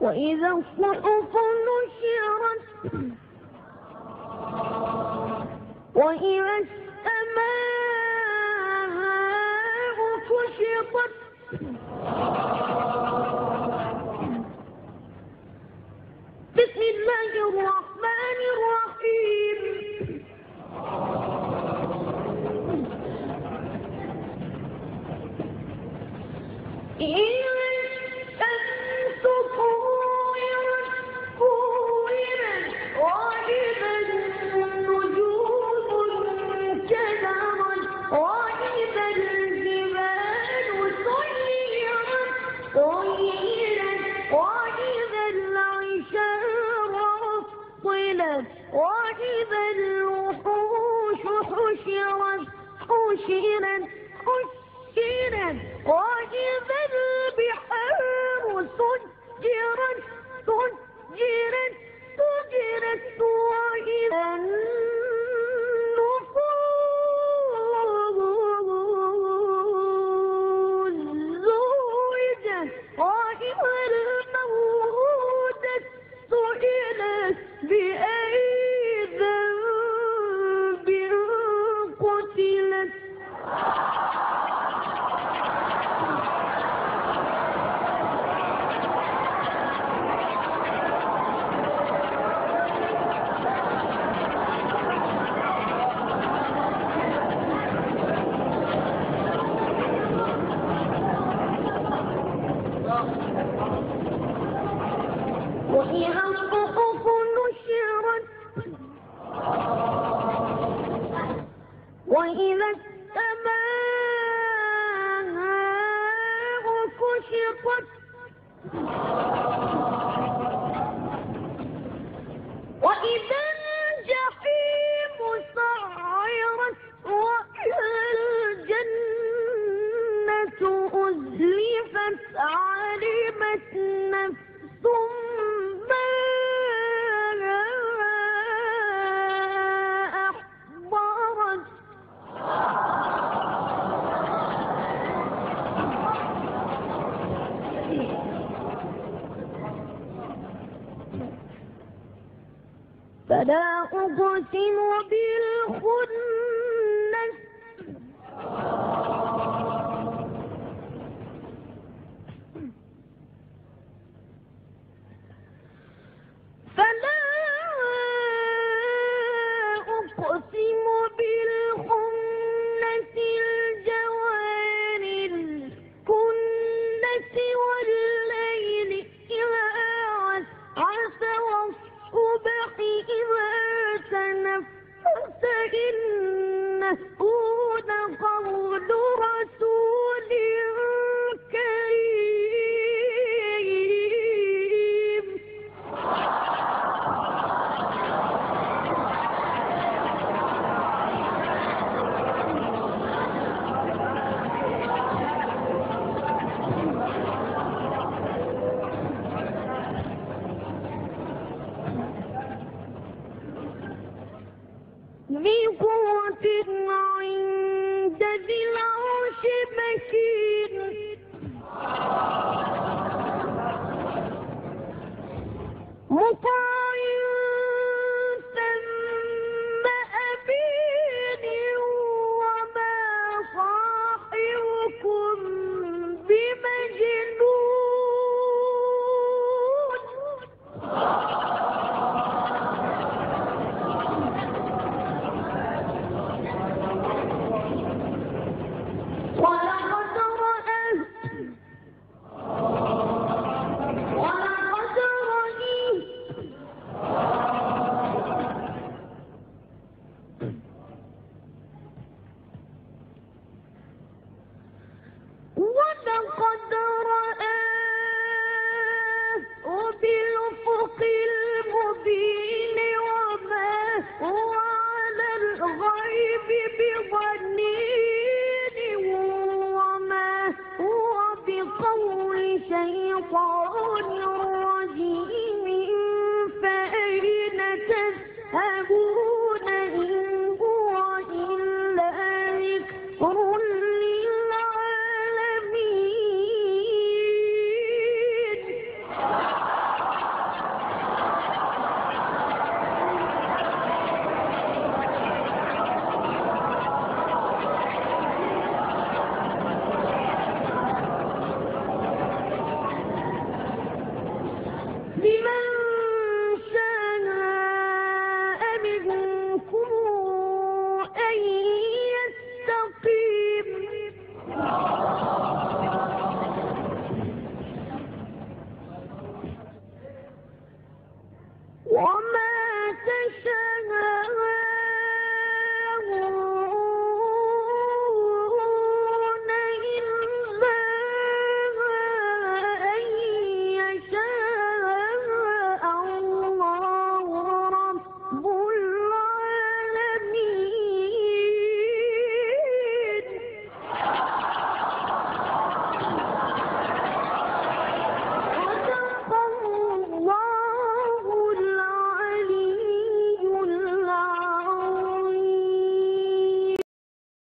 وإذا الصحف نشرت وإذا السماء كشطت بسم الله الرحمن الرحيم إذا الشمس كورت وإذا النجوم انكدرت وإذا الجبال سيرت وإذا العشار عطلت وإذا الوحوش حشرت وإذا البحار سجرت وإذا النفوس زوجت وإذا الموءودة سئلت بأي ذنب قتلت وإذا الصحف نشرت وإذا السماء كشطت وإذا الجحيم سعرت وإذا الجنة أزلفت علمت نفس ما أحضرت فلا أقسم بالخنس فلا أقسم بالخنس الجوار الكنس والليل إذا عسعس والصبح إذا تنفس إنه لقول رسول كريم ذي قوة عند ذي العرش مكين مطاع ثم أمين وما صاحبكم بمجنون ولقد رآه بالأفق المبين وما هو على الغيب بضنين وما هو بقول شيطان رجيم فأين تذهبون إن هو إلا ذكر للعالمين لمن شاء منكم أن يستقيم وما